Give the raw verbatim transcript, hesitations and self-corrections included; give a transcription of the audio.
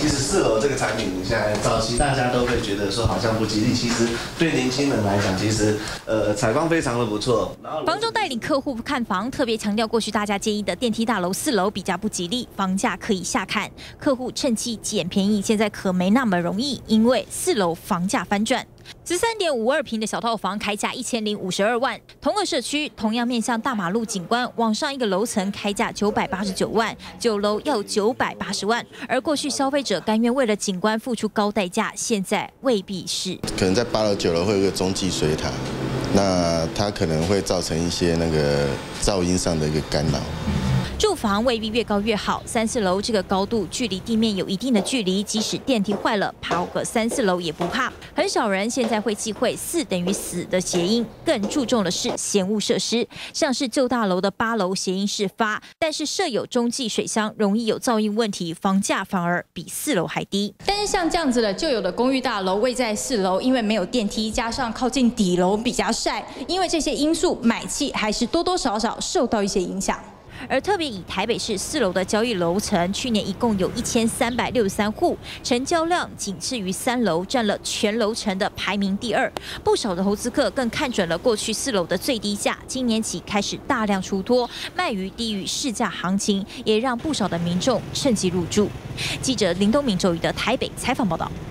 其实四楼这个产品，现在早期大家都会觉得说好像不吉利，其实对年轻人来讲，其实呃采光非常的不错。 房仲带领客户看房，特别强调过去大家建议的电梯大楼四楼比较不吉利，房价可以下看，客户趁机捡便宜，现在可没那么容易，因为四楼房价翻转。 十三点五二平的小套房开价一千零五十二万，同个社区同样面向大马路景观，往上一个楼层开价九百八十九万，九楼要九百八十万。而过去消费者甘愿为了景观付出高代价，现在未必是。 可能在八楼、九楼会有一个中继水塔，那它可能会造成一些那个噪音上的一个干扰。 住房未必越高越好，三四楼这个高度距离地面有一定的距离，即使电梯坏了，跑个三四楼也不怕。很少人现在会忌讳四等于死的谐音，更注重的是嫌恶设施，像是旧大楼的八楼谐音是发，但是设有中继水箱，容易有噪音问题，房价反而比四楼还低。但是像这样子的旧有的公寓大楼位在四楼，因为没有电梯，加上靠近底楼比较晒，因为这些因素，买气还是多多少少受到一些影响。 而特别以台北市四楼的交易楼层，去年一共有一千三百六十三户，成交量仅次于三楼，占了全楼层的排名第二。不少的投资客更看准了过去四楼的最低价，今年起开始大量出脱，卖于低于市价行情，也让不少的民众趁机入住。记者林东明、周瑜的台北采访报道。